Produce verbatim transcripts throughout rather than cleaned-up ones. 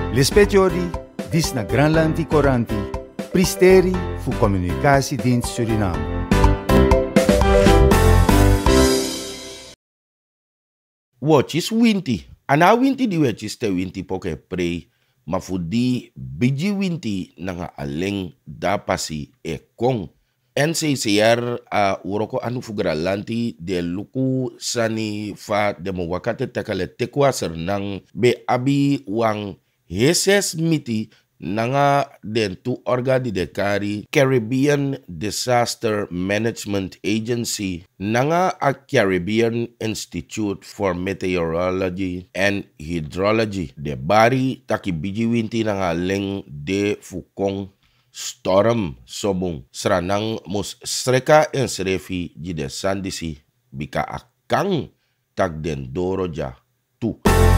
Lispetiori, dis na Granlandi Coranti, Pristeri fu Communicatiedienst Suriname. Watches winti. Ana winti di watches te winti poke prei, ma fu di biji winti nanga aleng dapasi e kong. N C C R a uh, uroko anu fugra lanti de luku sani fa demo wakate tekale tekwa nang be abi wang heses miti nanga den tu orga di dekari Caribbean Disaster Management Agency nanga a Caribbean Institute for Meteorology and Hydrology de bari taki biji winti nanga leng de fukong storm sobong sranang mus streka en srefi jide sandisi bika akang tag den doroja tu.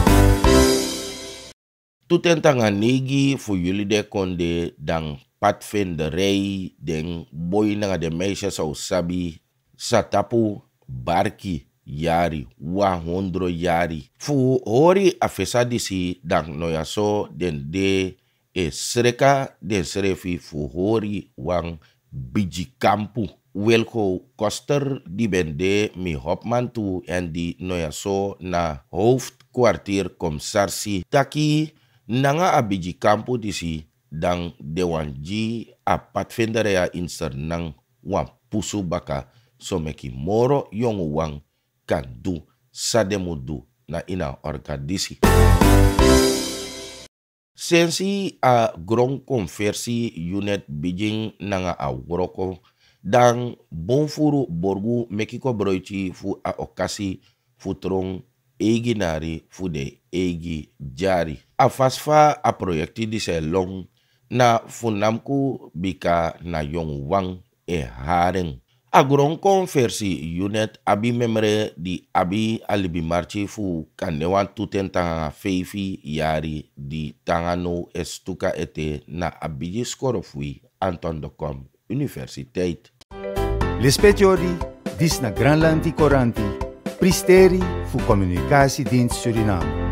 Tutentanga negi fu jullie de konde dang patvinderij den boy nanga de meisjes au sabi satapu barki yari wa hondro yari fu hori afesadisi dang noyaso den de e sreka den srefi fu hori wang biji kampu welko koster di bende mi hopman tu en di noyaso na hoofdkwartier komsarsi taki nanga a biji kampu disi dang dewanji a patvinderea inser nang wan pusu baka so meki moro yongu wang kan du sademudu na ina orga disi. Sensi a grong conversi unit bijing nanga a woroko dang bonfuru borgu mekiko broichi fu a okasi futrong egi nari fu de egi jari. A fasfa a projekti di se long na funamku bika na yong wang e haring. A grong conversi unit abi memre di abi alibi marchi fu kanewan tuten tanga feifi yari di tangano estuka ete na abiji skorofui Anton de Kom Universiteit. Lispetiori, dis na Granlandi Coranti, Pristeri fu Communicatiedienst Suriname.